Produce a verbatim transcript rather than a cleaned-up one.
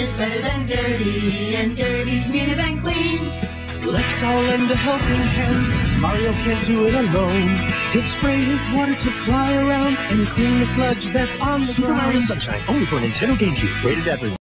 is better than dirty, and dirty's meaner than clean. Let's all lend a helping hand. Mario can't do it alone. He'll spray his water to fly around and clean the sludge that's on the Super ground. Mario Sunshine, only for Nintendo GameCube. Rated everyone.